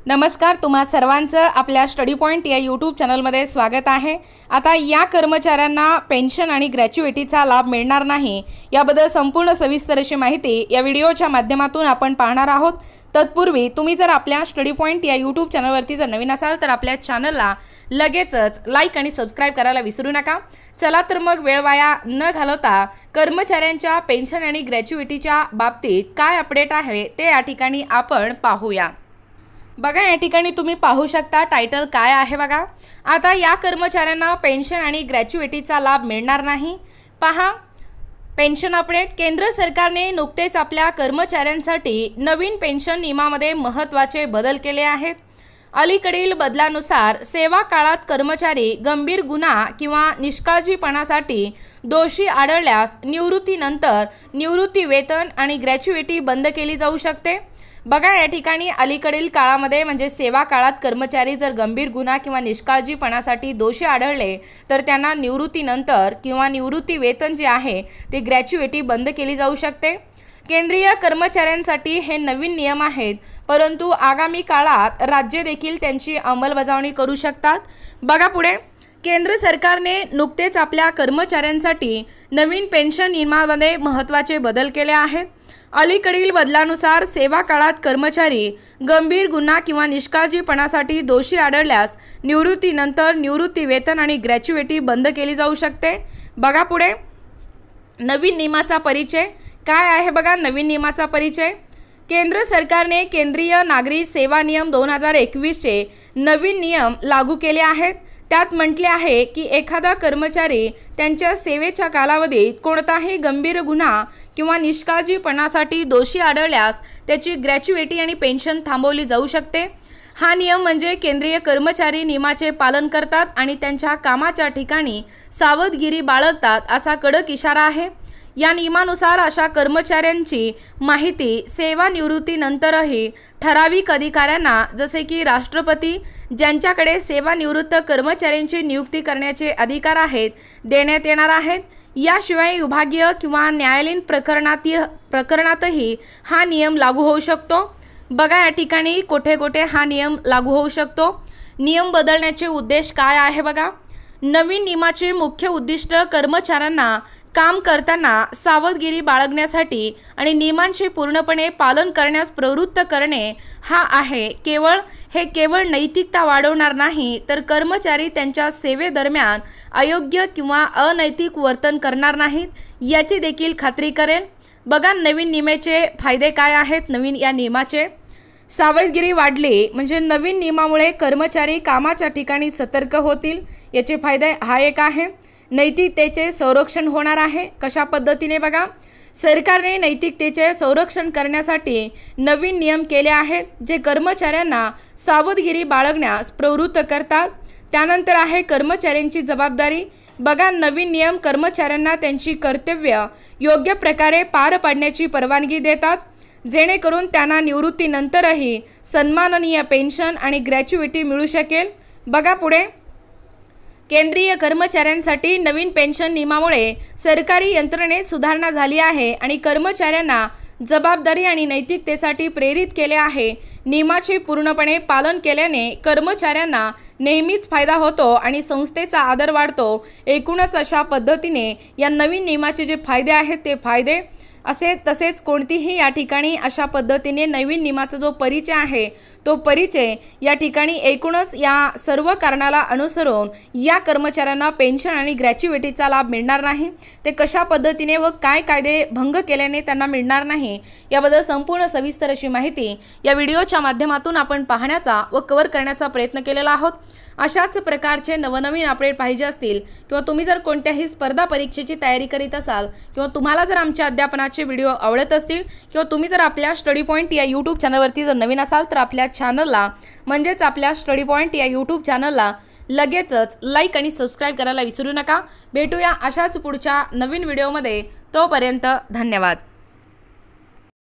नमस्कार, तुम्हा सर्वांचं आपल्या स्टडी पॉइंट या यूट्यूब चॅनलमध्ये स्वागत आहे। आता या कर्मचाऱ्यांना पेन्शन आणि ग्रॅच्युइटीचा लाभ मिळणार नाही याबद्दल संपूर्ण सविस्तर अशी माहिती या व्हिडिओच्या माध्यमातून आपण पाहणार आहोत। तत्पूर्वी तुम्ही जर आपल्या स्टडी पॉइंट या यूट्यूब चॅनलवरती जर नवीन असाल तर आपल्या चॅनलला लगेचच लाईक आणि सबस्क्राइब करायला विसरू नका। चला तर मग वेळ वाया न घालवता कर्मचाऱ्यांच्या पेन्शन आणि ग्रॅच्युइटीच्या बाबतीत काय अपडेट आहे ते या ठिकाणी आपण पाहूया। बघा, या ठिकाणी तुम्ही पाहू शकता टायटल काय आहे बघा। आता या कर्मचाऱ्यांना पेन्शन आणि ग्रॅच्युइटीचा लाभ मिळणार नाही। पहा, पेन्शन अपडेट। केंद्र सरकारने नुकतेच आपल्या कर्मचाऱ्यांसाठी नवीन पेन्शन नियमामध्ये महत्त्वाचे बदल केले आहेत। अलीकडील बदलानुसार सेवा काळात कर्मचारी गंभीर गुन्हा किंवा निष्काळजीपणासाठी दोषी आढळल्यास निवृत्तीनंतर निवृत्ती वेतन आणि ग्रॅच्युइटी बंद केली जाऊ शकते। बघा, या ठिकाणी अलीकडील काळामध्ये म्हणजे सेवा काळात कर्मचारी जर गंभीर गुन्हा किंवा निष्काळजीपणासाठी दोषी आढळले तर त्यांना निवृत्तीनंतर किंवा निवृत्ती वेतन जे आहे ते ग्रॅच्युइटी बंद केली जाऊ शकते। केंद्रीय कर्मचाऱ्यांसाठी हे नवीन नियम आहेत, परंतु आगामी काळात राज्य देखील त्यांची अंमलबजावणी करू शकतात। बघा पुढे, केंद्र सरकारने नुकतेच आपल्या कर्मचाऱ्यांसाठी नवीन पेन्शन नियमामध्ये महत्त्वाचे बदल केले आहेत। अलीकडील बदलानुसार सेवा काळात कर्मचारी गंभीर गुन्हा किंवा निष्काळजीपणासाठी दोषी आढळल्यास निवृत्तीनंतर निवृत्ती वेतन आणि ग्रॅच्युइटी बंद केली जाऊ शकते। बघा पुढे, नवीन नियमाचा परिचय काय आहे बघा। नवीन नियमाचा परिचय, केंद्र सरकारने केंद्रीय नागरी सेवा नियम 2021 चे नवीन नियम लागू केले आहेत। त्यात म्हटले आहे की एखादा कर्मचारी त्यांच्या सेवेच्या कालावधीत कोणताही गंभीर गुन्हा किंवा निष्काळजीपणासाठी दोषी आढळल्यास त्याची ग्रॅच्युइटी आणि पेन्शन थांबवली जाऊ शकते। हा नियम म्हणजे केंद्रीय कर्मचारी नियमाचे पालन करतात आणि त्यांच्या कामाच्या ठिकाणी सावधगिरी बाळगतात असा कडक इशारा आहे। या नियमानुसार अशा कर्मचाऱ्यांची माहिती सेवानिवृत्तीनंतरही ठराविक अधिकाऱ्यांना जसे की राष्ट्रपती, ज्यांच्याकडे सेवानिवृत्त कर्मचाऱ्यांची नियुक्ती करण्याचे अधिकार आहेत, देण्यात येणार आहेत। याशिवाय विभागीय किंवा न्यायालयीन प्रकरणातही हा नियम लागू होऊ शकतो। बघा, या ठिकाणी कोठे कोठे हा नियम लागू होऊ शकतो। नियम बदलण्याचे उद्देश काय आहे बघा। नवीन नियमाचे मुख्य उद्दिष्ट कर्मचाऱ्यांना काम करताना सावधगिरी बाळगण्यासाठी आणि नियमांचे पूर्णपणे पालन करण्यास प्रवृत्त करणे हा आहे। केवळ नैतिकता वाढवणार नाही तर कर्मचारी त्यांच्या सेवेदरम्यान अयोग्य किंवा अनैतिक वर्तन करणार नाहीत याची देखील खात्री करेल। बघा, नवीन नियमाचे फायदे काय आहेत। नवीन या नियमाचे सावधगिरी वाढली म्हणजे नवीन नियमामुळे कर्मचारी कामाच्या ठिकाणी सतर्क होतील, याचे फायदे हा एक आहे। नैतिकतेचे संरक्षण होणार आहे। कशा पद्धतीने बघा, सरकारने नैतिकतेचे संरक्षण करण्यासाठी नवीन नियम केले आहेत जे कर्मचाऱ्यांना सावधगिरी बाळगण्यास प्रवृत्त करतात। त्यानंतर आहे कर्मचाऱ्यांची जबाबदारी। बघा, नवीन नियम कर्मचाऱ्यांना त्यांची कर्तव्य योग्य प्रकारे पार पाडण्याची परवानगी देतात, जेणेकरून त्यांना निवृत्तीनंतरही सन्माननीय पेन्शन आणि ग्रॅच्युइटी मिळू शकेल। बघा पुढे, केंद्रीय कर्मचाऱ्यांसाठी नवीन पेन्शन नियमामुळे सरकारी यंत्रणेत सुधारणा झाली आहे आणि कर्मचाऱ्यांना जबाबदारी आणि नैतिकतेसाठी प्रेरित केले आहे। नियमाचे पूर्णपणे पालन केल्याने कर्मचाऱ्यांना नेहमीच फायदा होतो आणि संस्थेचा आदर वाढतो। एकूणच अशा पद्धतीने या नवीन नियमाचे जे फायदे आहेत ते फायदे तसेच कोणतीही या ठिकाणी अशा पद्धतीने नवीन नियमाचा जो परिचय आहे तो परिचय या ठिकाणी एकूणच या सर्व कारणाला अनुसरून या कर्मचाऱ्यांना पेन्शन आणि ग्रॅच्युइटीचा लाभ मिळणार नाही। ते कशा पद्धतीने व काय कायदे भंग केल्याने त्यांना मिळणार नाही याबद्दल संपूर्ण सविस्तर अशी माहिती या व्हिडिओच्या माध्यमातून आपण पाहण्याचा व कव्हर करण्याचा प्रयत्न केलेला आहोत। अशाच प्रकारचे नवनवीन अपडेट पाहिजे असतील किंवा तुम्ही जर कोणत्याही स्पर्धा परीक्षेची तयारी करीत असाल किंवा तुम्हाला जर आमच्या अध्यापनाचे व्हिडिओ आवडत असतील किंवा तुम्ही जर आपल्या स्टडी पॉइंट या यूट्यूब चॅनलवरती जर नवीन असाल तर आपल्या चॅनलला म्हणजेच आपल्या स्टडी पॉइंट या यूट्यूब चॅनलला लगेचच लाईक आणि सबस्क्राइब करायला विसरू नका। भेटूया अशाच पुढच्या नवीन व्हिडिओमध्ये, तोपर्यंत धन्यवाद।